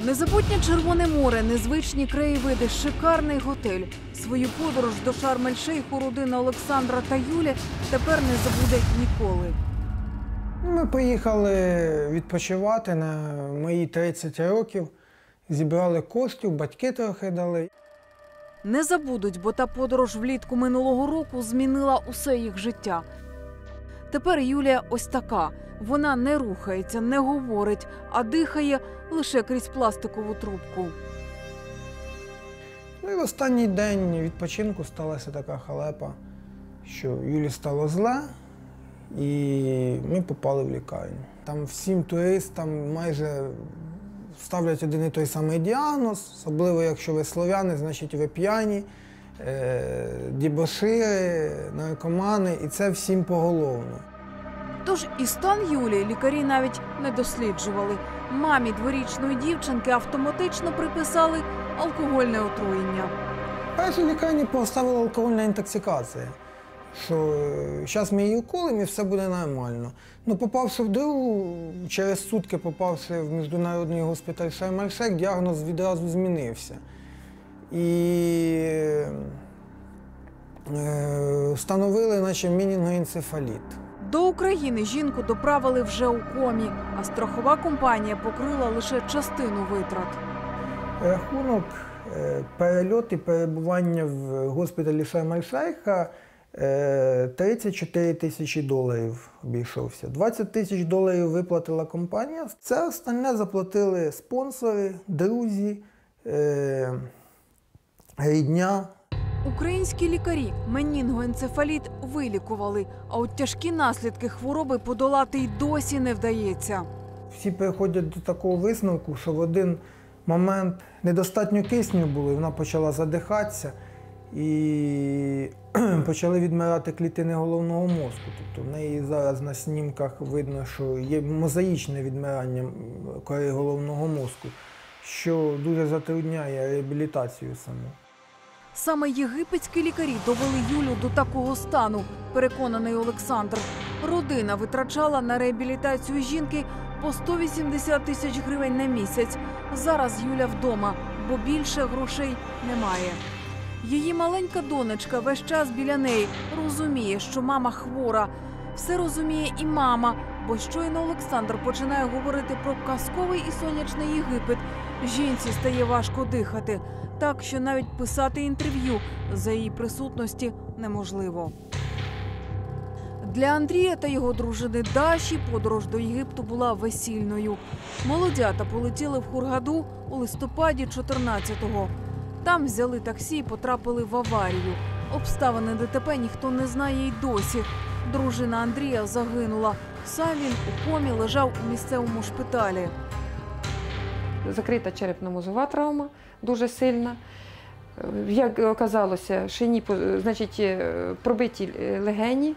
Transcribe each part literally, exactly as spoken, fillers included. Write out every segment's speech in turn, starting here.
Незабутнє Червоне море, незвичні краєвиди, шикарний готель. Свою подорож до Шарм-ель-Шейху родина Олександра та Юлі тепер не забуде ніколи. Ми поїхали відпочивати на мої тридцять років, зібрали коштів, батьки трохи дали. Не забудуть, бо та подорож влітку минулого року змінила усе їх життя. Тепер Юлія ось така. Вона не рухається, не говорить, а дихає лише крізь пластикову трубку. Ну і в останній день відпочинку сталася така халепа, що Юлі стало зле, і ми попали в лікарню. Там всім туристам майже ставлять один і той самий діагноз, особливо якщо ви слов'яни, значить ви п'яні, е дебошири, наркомани, і це всім поголовно. Тож і стан Юлії лікарі навіть не досліджували. Мамі дворічної дівчинки автоматично приписали алкогольне отруєння. Перші лікарні поставили алкогольна інтоксикація, що зараз ми її уколимо і все буде нормально. Ну, попавши в другу, через сутки попавши в міжнародний госпіталь Шарм-ель-Шейх, діагноз відразу змінився. І е, встановили, наче, менінгоенцефаліт. До України жінку доправили вже у комі, а страхова компанія покрила лише частину витрат. Рахунок, перельот і перебування в госпіталі Шарм-ель-Шейха тридцять чотири тисячі доларів обійшовся. двадцять тисяч доларів виплатила компанія. Це остальне заплатили спонсори, друзі, рідня. Українські лікарі менінгоенцефаліт вилікували, а от тяжкі наслідки хвороби подолати й досі не вдається. Всі приходять до такого висновку, що в один момент недостатньо кисню було, і вона почала задихатися, і почали відмирати клітини головного мозку. Тобто в неї зараз на снімках видно, що є мозаїчне відмирання кори головного мозку, що дуже затрудняє реабілітацію саму. Саме єгипетські лікарі довели Юлю до такого стану, переконаний Олександр. Родина витрачала на реабілітацію жінки по сто вісімдесят тисяч гривень на місяць. Зараз Юля вдома, бо більше грошей немає. Її маленька донечка весь час біля неї розуміє, що мама хвора. Все розуміє і мама, бо щойно Олександр починає говорити про казковий і сонячний Єгипет, жінці стає важко дихати. Так, що навіть писати інтерв'ю за її присутності неможливо. Для Андрія та його дружини Даші подорож до Єгипту була весільною. Молодята полетіли в Хургаду у листопаді чотирнадцятого. Там взяли таксі і потрапили в аварію. Обставини ДТП ніхто не знає й досі. Дружина Андрія загинула. Сам він у комі лежав у місцевому шпиталі. Закрита черепно-мозгова травма, дуже сильна. Як оказалося, шийні, значить, пробиті легені,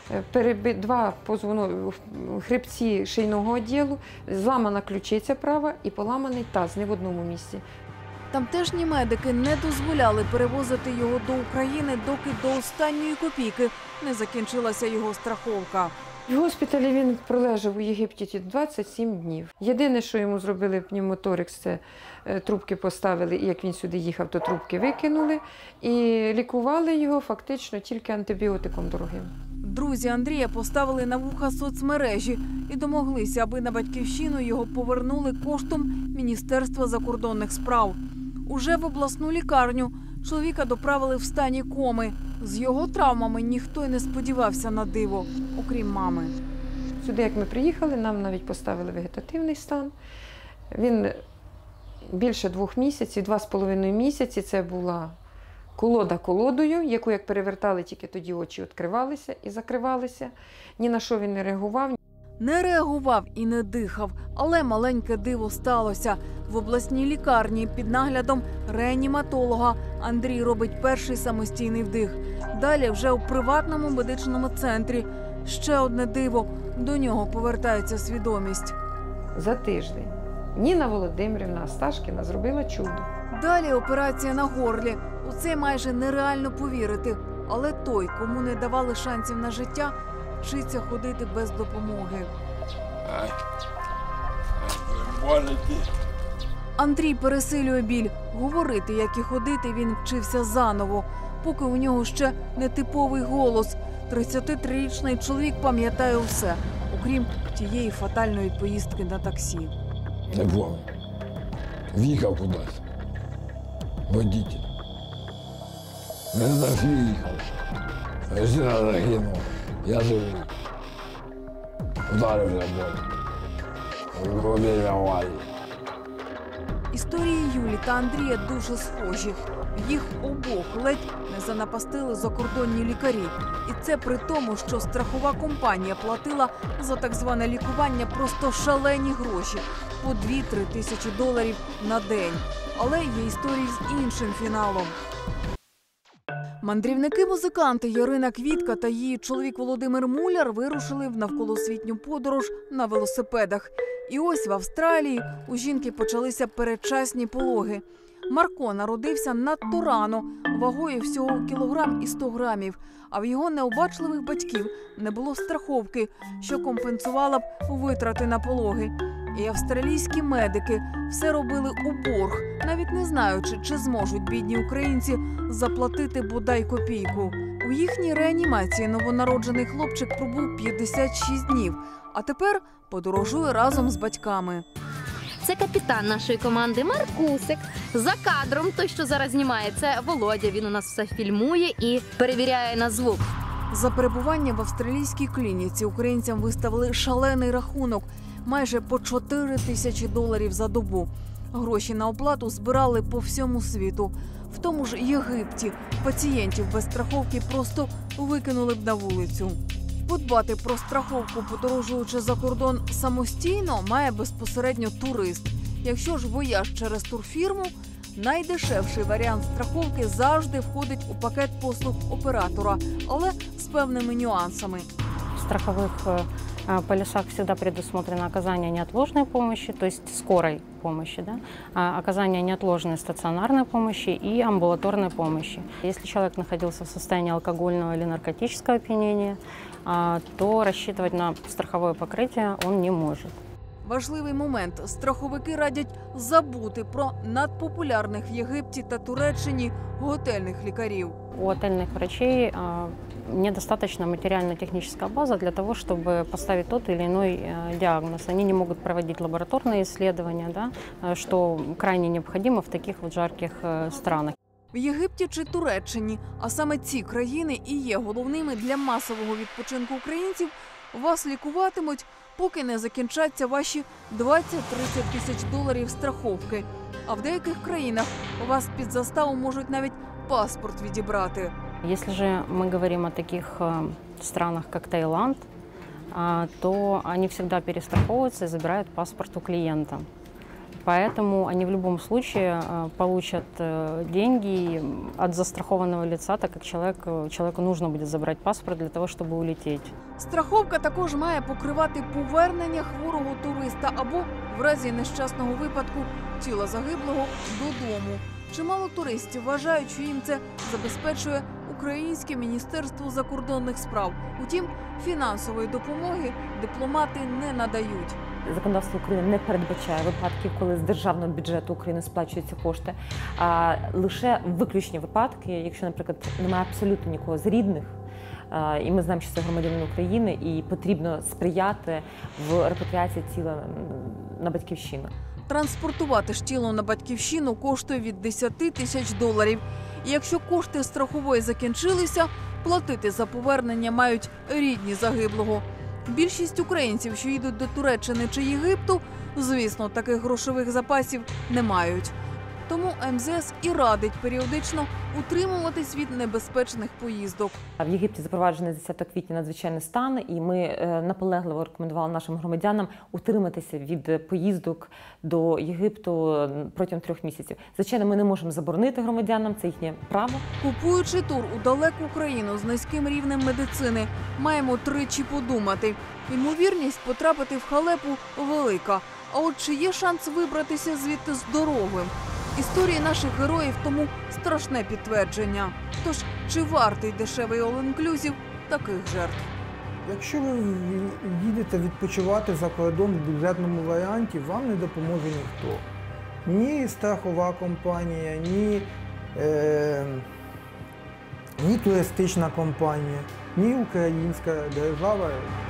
два позвоно, хребці шийного відділу, зламана ключиця права і поламаний таз не в одному місці. Тамтешні медики не дозволяли перевозити його до України, доки до останньої копійки не закінчилася його страховка. В госпіталі він пролежав у Єгипті двадцять сім днів. Єдине, що йому зробили пневмоторикс, це трубки поставили, і як він сюди їхав, то трубки викинули. І лікували його фактично тільки антибіотиком дорогим. Друзі Андрія поставили на вуха соцмережі і домоглися, аби на батьківщину його повернули коштом Міністерства закордонних справ. Уже в обласну лікарню чоловіка доправили в стані коми. З його травмами ніхто й не сподівався на диво, окрім мами. Сюди, як ми приїхали, нам навіть поставили вегетативний стан. Він більше двох місяців, два з половиною місяці, це була колода колодою, яку як перевертали, тільки тоді очі відкривалися і закривалися. Ні на що він не реагував. Не реагував і не дихав, але маленьке диво сталося. В обласній лікарні під наглядом реаніматолога Андрій робить перший самостійний вдих. Далі вже у приватному медичному центрі. Ще одне диво – до нього повертається свідомість. За тиждень Ніна Володимирівна Асташкіна зробила чудо. Далі операція на горлі. У це майже нереально повірити. Але той, кому не давали шансів на життя, вчиться ходити без допомоги. Андрій пересилює біль. Говорити, як і ходити, він вчився заново, поки у нього ще не типовий голос. тридцятитрирічний чоловік пам'ятає усе, окрім тієї фатальної поїздки на таксі. Не помню. В'їхав кудись. Водитель. Не знаю, в'їхав. Жена загинула. Я живий. Ударився в обі аварії. Історії Юлі та Андрія дуже схожі. Їх обох ледь не занапастили закордонні лікарі. І це при тому, що страхова компанія платила за так зване лікування просто шалені гроші – по дві-три тисячі доларів на день. Але є історії з іншим фіналом. Мандрівники-музиканти Ярина Квітка та її чоловік Володимир Муляр вирушили в навколосвітню подорож на велосипедах. І ось в Австралії у жінки почалися передчасні пологи. Марко народився надто рано, вагою всього кілограм і сто грамів, а в його необачливих батьків не було страховки, що компенсувала б витрати на пологи. І австралійські медики все робили у борг, навіть не знаючи, чи зможуть бідні українці заплатити бодай копійку. У їхній реанімації новонароджений хлопчик пробув п'ятдесят шість днів, а тепер подорожує разом з батьками. Це капітан нашої команди Маркусик. За кадром той, що зараз знімає, це Володя. Він у нас все фільмує і перевіряє на звук. За перебування в австралійській клініці українцям виставили шалений рахунок – майже по чотири тисячі доларів за добу. Гроші на оплату збирали по всьому світу. В тому ж Єгипті пацієнтів без страховки просто викинули б на вулицю. Подбати про страховку, подорожуючи за кордон самостійно, має безпосередньо турист. Якщо ж вояж через турфірму, найдешевший варіант страховки завжди входить у пакет послуг оператора, але з певними нюансами. В страховых э, полисах всегда предусмотрено оказание неотложной помощи, то есть скорой помощи, да? а оказание неотложной стационарной помощи и амбулаторной помощи. Если человек находился в состоянии алкогольного или наркотического опьянения, а, то рассчитывать на страховое покрытие он не может. Важливий момент – страховики радять забути про надпопулярних в Єгипті та Туреччині готельних лікарів. У отельных врачей э, недостаточно материально-техническая база для того, чтобы поставить тот или иной э, диагноз. Они не могут проводить лабораторные исследования, да, э, что крайне необходимо в таких вот жарких э, странах. В Єгипті чи Туреччині, а саме ці країни і є головними для масового відпочинку українців, вас лікуватимуть, поки не закінчаться ваші двадцять-тридцять тисяч доларів страховки. А в деяких країнах у вас під заставу можуть навіть паспорт відібрати. Если же мы говорим о таких э, странах, как Таиланд, э, то они всегда перестраховываются и забирают паспорт у клиента. Поэтому они в любом случае э, получат э, деньги от застрахованного лица, так как человек, человеку нужно будет забрать паспорт для того, чтобы улететь. Страховка також має покривати повернення хворого туриста або, в разі нещасного випадку, тіла загиблого додому. Чимало туристів вважають, що їм це забезпечує Українське міністерство закордонних справ. Утім, фінансової допомоги дипломати не надають. Законодавство України не передбачає випадків, коли з державного бюджету України сплачуються кошти, а лише виключні випадки, якщо, наприклад, немає абсолютно нікого з рідних, і ми знаємо, що це громадянин України, і потрібно сприяти в репатріації тіла на батьківщину. Транспортувати ж тіло на батьківщину коштує від десяти тисяч доларів. І якщо кошти страхової закінчилися, платити за повернення мають рідні загиблого. Більшість українців, що їдуть до Туреччини чи Єгипту, звісно, таких грошових запасів не мають. Тому ем зе ес і радить періодично утримуватись від небезпечних поїздок. В Єгипті запроваджений з десятого квітня надзвичайний стан, і ми наполегливо рекомендували нашим громадянам утриматися від поїздок до Єгипту протягом трьох місяців. Звичайно, ми не можемо заборонити громадянам, це їхнє право. Купуючи тур у далеку країну з низьким рівнем медицини, маємо тричі подумати. Ймовірність потрапити в халепу велика. А от чи є шанс вибратися звідти здоровим? Історії наших героїв тому страшне підтвердження. Тож, чи вартий дешевий all-inclusive таких жертв? Якщо ви їдете відпочивати за кордон в бюджетному варіанті, вам не допоможе ніхто. ні страхова компанія, ні, е, ні туристична компанія, ні українська держава